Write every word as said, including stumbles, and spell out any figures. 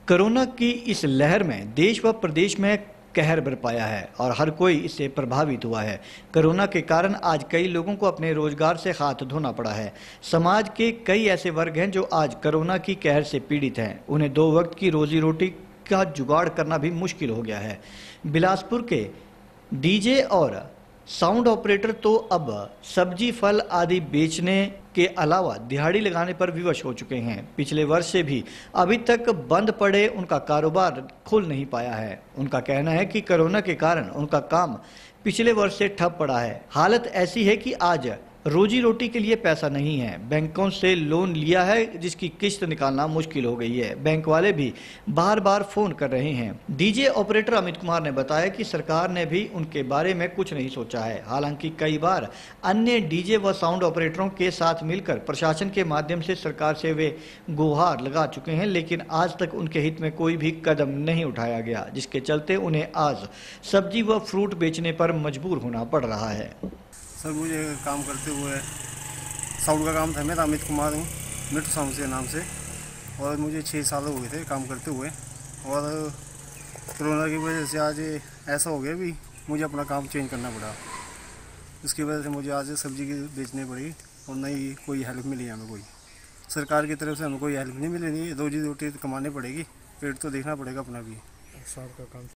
Corona की इस लहर में देश व प्रदेश में कहर बरपाया है और हर कोई इससे प्रभावित हुआ है। कोरोना के कारण आज कई लोगों को अपने रोजगार से हाथ धोना पड़ा है। समाज के कई ऐसे वर्ग हैं जो आज कोरोना की कहर से पीड़ित हैं। उन्हें दो वक्त की रोजी रोटी का जुगाड़ करना भी मुश्किल हो गया है। बिलासपुर के डीजे और साउंड ऑपरेटर तो अब सब्जी फल आदि बेचने के अलावा दिहाड़ी लगाने पर विवश हो चुके हैं। पिछले वर्ष से भी अभी तक बंद पड़े उनका कारोबार खुल नहीं पाया है। उनका कहना है कि कोरोना के कारण उनका काम पिछले वर्ष से ठप पड़ा है। हालत ऐसी है कि आज रोजी रोटी के लिए पैसा नहीं है। बैंकों से लोन लिया है जिसकी किस्त निकालना मुश्किल हो गई है। बैंक वाले भी बार बार फोन कर रहे हैं। डीजे ऑपरेटर अमित कुमार ने बताया कि सरकार ने भी उनके बारे में कुछ नहीं सोचा है। हालांकि कई बार अन्य डीजे व साउंड ऑपरेटरों के साथ मिलकर प्रशासन के माध्यम से सरकार से वे गुहार लगा चुके हैं, लेकिन आज तक उनके हित में कोई भी कदम नहीं उठाया गया, जिसके चलते उन्हें आज सब्जी व फ्रूट बेचने पर मजबूर होना पड़ रहा है। सर, मुझे काम करते हुए साउंड का काम था। मैं अमित कुमार हूँ, मिट्टू साउंड के नाम से, और मुझे छः साल हो गए थे काम करते हुए। और कोरोना की वजह से आज ऐसा हो गया भी मुझे अपना काम चेंज करना पड़ा। इसकी वजह से मुझे आज सब्जी की बेचनी पड़ी और नहीं कोई हेल्प मिली हमें। कोई सरकार की तरफ से हमें कोई हेल्प नहीं मिली। नहीं रोजी रोटी तो कमानी पड़ेगी, पेट तो देखना पड़ेगा अपना भी। साहब का काम